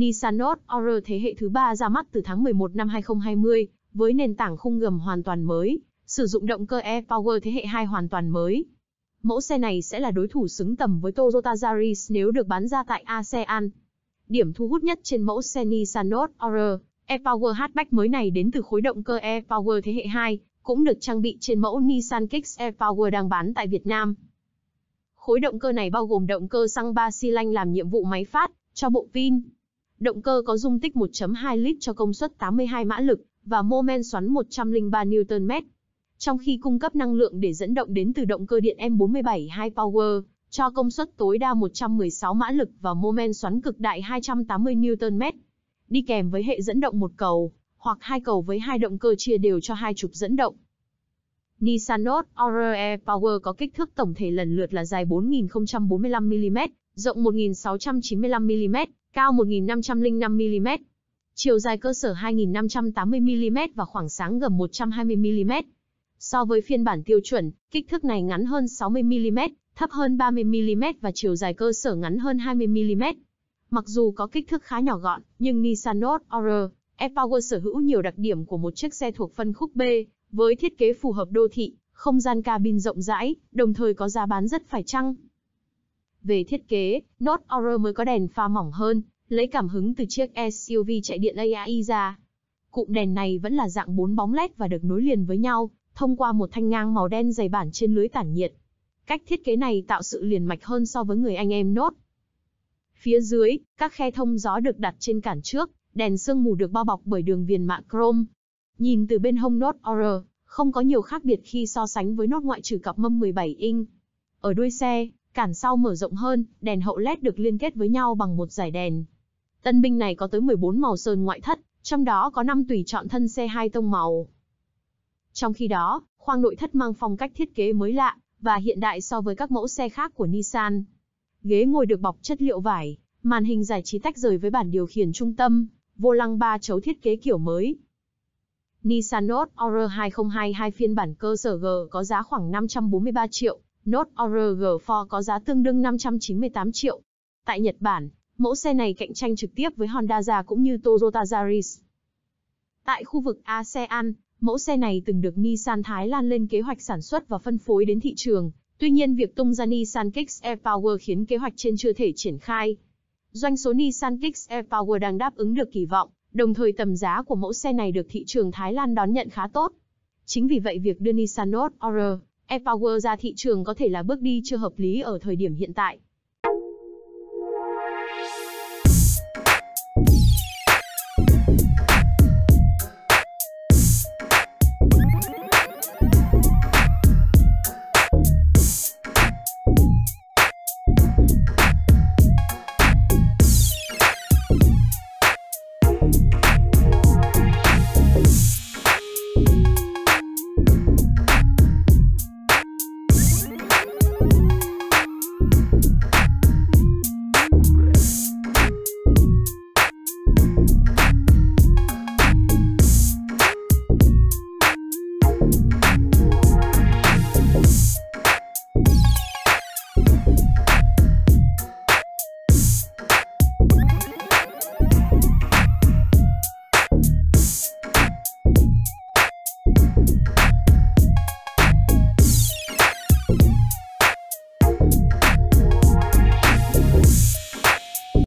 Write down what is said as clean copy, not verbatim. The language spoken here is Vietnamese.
Nissan Note Aura thế hệ thứ 3 ra mắt từ tháng 11 năm 2020, với nền tảng khung gầm hoàn toàn mới, sử dụng động cơ e-Power thế hệ 2 hoàn toàn mới. Mẫu xe này sẽ là đối thủ xứng tầm với Toyota Yaris nếu được bán ra tại ASEAN. Điểm thu hút nhất trên mẫu xe Nissan Note Aura e-Power hatchback mới này đến từ khối động cơ e-Power thế hệ 2, cũng được trang bị trên mẫu Nissan Kicks e-Power đang bán tại Việt Nam. Khối động cơ này bao gồm động cơ xăng 3 xi lanh làm nhiệm vụ máy phát cho bộ pin. Động cơ có dung tích 1.2 lít cho công suất 82 mã lực và mô men xoắn 103 Nm. Trong khi cung cấp năng lượng để dẫn động đến từ động cơ điện M47 High Power, cho công suất tối đa 116 mã lực và mô men xoắn cực đại 280 Nm. Đi kèm với hệ dẫn động một cầu, hoặc hai cầu với hai động cơ chia đều cho hai trục dẫn động. Nissan Note Aura e-Power có kích thước tổng thể lần lượt là dài 4045mm, rộng 1695mm, cao 1505mm. Chiều dài cơ sở 2580mm và khoảng sáng gầm 120mm. So với phiên bản tiêu chuẩn, kích thước này ngắn hơn 60mm, thấp hơn 30mm và chiều dài cơ sở ngắn hơn 20mm. Mặc dù có kích thước khá nhỏ gọn, nhưng Nissan Note Aura e-Power sở hữu nhiều đặc điểm của một chiếc xe thuộc phân khúc B, với thiết kế phù hợp đô thị, không gian cabin rộng rãi, đồng thời có giá bán rất phải chăng. Về thiết kế, Note Aura mới có đèn pha mỏng hơn, lấy cảm hứng từ chiếc SUV chạy điện AI ra. Cụm đèn này vẫn là dạng 4 bóng LED và được nối liền với nhau, thông qua một thanh ngang màu đen dày bản trên lưới tản nhiệt. Cách thiết kế này tạo sự liền mạch hơn so với người anh em Note. Phía dưới, các khe thông gió được đặt trên cản trước, đèn sương mù được bao bọc bởi đường viền mạ chrome. Nhìn từ bên hông Note Aura, không có nhiều khác biệt khi so sánh với Note ngoại trừ cặp mâm 17 inch. Ở đuôi xe, cản sau mở rộng hơn, đèn hậu LED được liên kết với nhau bằng một dải đèn. Tân binh này có tới 14 màu sơn ngoại thất, trong đó có 5 tùy chọn thân xe 2 tông màu. Trong khi đó, khoang nội thất mang phong cách thiết kế mới lạ và hiện đại so với các mẫu xe khác của Nissan. Ghế ngồi được bọc chất liệu vải, màn hình giải trí tách rời với bản điều khiển trung tâm, vô lăng 3 chấu thiết kế kiểu mới. Nissan Note Aura 2022 phiên bản cơ sở G có giá khoảng 543 triệu, Note Aura G4 có giá tương đương 598 triệu. Tại Nhật Bản, mẫu xe này cạnh tranh trực tiếp với Honda Jazz cũng như Toyota Yaris. Tại khu vực ASEAN, mẫu xe này từng được Nissan Thái Lan lên kế hoạch sản xuất và phân phối đến thị trường. Tuy nhiên việc tung ra Nissan Kicks e-Power khiến kế hoạch trên chưa thể triển khai. Doanh số Nissan Kicks e-Power đang đáp ứng được kỳ vọng, đồng thời tầm giá của mẫu xe này được thị trường Thái Lan đón nhận khá tốt. Chính vì vậy việc đưa Nissan Note Aura e-Power ra thị trường có thể là bước đi chưa hợp lý ở thời điểm hiện tại.